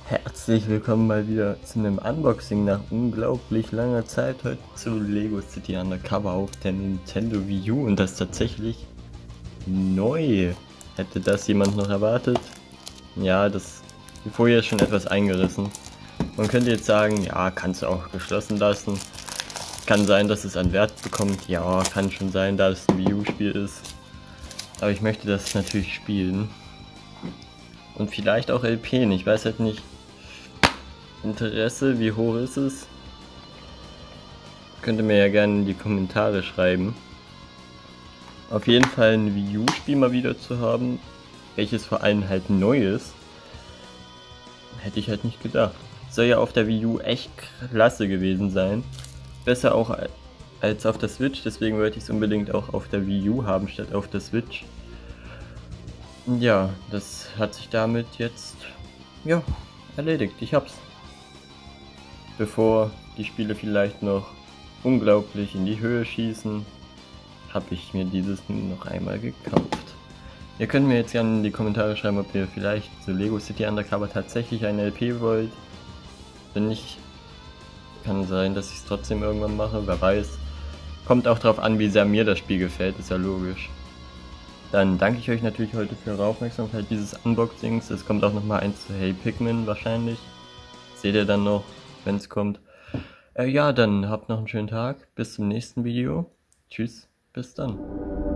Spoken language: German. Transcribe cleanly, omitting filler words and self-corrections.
Herzlich willkommen mal wieder zu einem Unboxing nach unglaublich langer Zeit heute zu Lego City Undercover auf der Nintendo Wii U und das tatsächlich neu. Hätte das jemand noch erwartet? Ja, die Folie ist schon etwas eingerissen. Man könnte jetzt sagen, ja, kannst du auch geschlossen lassen. Kann sein, dass es an Wert bekommt. Ja, kann schon sein, da es ein Wii U-Spiel ist. Aber ich möchte das natürlich spielen. Und vielleicht auch LP. Ich weiß halt nicht. Interesse, wie hoch ist es? Könnt ihr mir ja gerne in die Kommentare schreiben. Auf jeden Fall ein Wii U-Spiel mal wieder zu haben, welches vor allem halt neu ist, hätte ich halt nicht gedacht. Soll ja auf der Wii U echt klasse gewesen sein. Besser auch als auf der Switch, deswegen wollte ich es unbedingt auch auf der Wii U haben, statt auf der Switch. Ja, das hat sich damit jetzt, ja, erledigt. Ich hab's. Bevor die Spiele vielleicht noch unglaublich in die Höhe schießen, habe ich mir dieses nun noch einmal gekauft. Ihr könnt mir jetzt gerne in die Kommentare schreiben, ob ihr vielleicht zu Lego City Undercover tatsächlich eine LP wollt. Wenn nicht, kann sein, dass ich es trotzdem irgendwann mache, wer weiß. Kommt auch darauf an, wie sehr mir das Spiel gefällt, ist ja logisch. Dann danke ich euch natürlich heute für eure Aufmerksamkeit dieses Unboxings. Es kommt auch nochmal eins zu Hey Pikmin wahrscheinlich. Seht ihr dann noch, wenn es kommt. Ja, dann habt noch einen schönen Tag. Bis zum nächsten Video. Tschüss, bis dann.